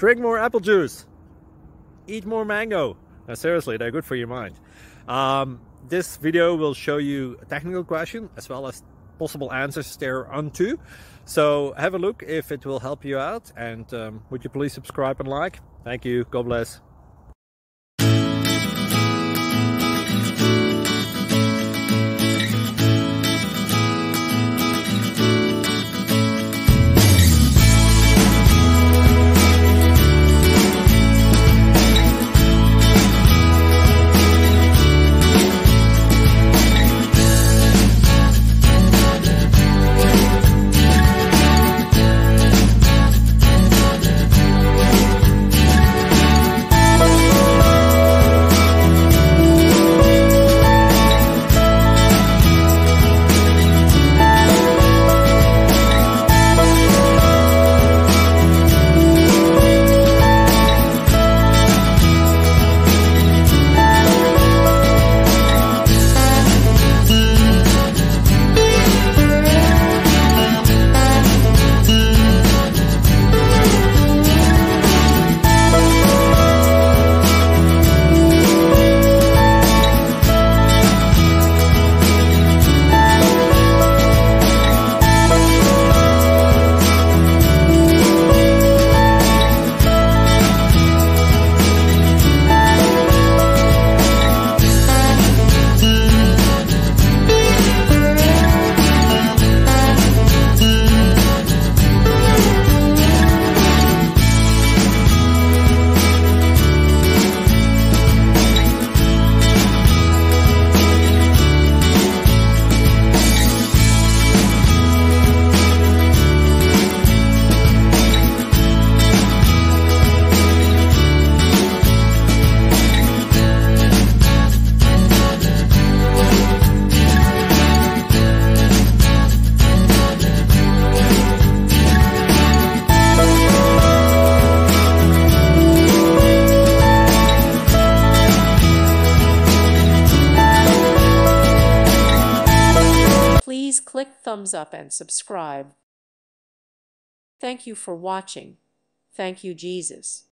Drink more apple juice. Eat more mango. No, seriously, they're good for your mind. This video will show you a technical question as well as possible answers thereunto. So have a look if it will help you out, and would you please subscribe and like? Thank you. God bless. Please click thumbs up and subscribe. Thank you for watching. Thank you, Jesus.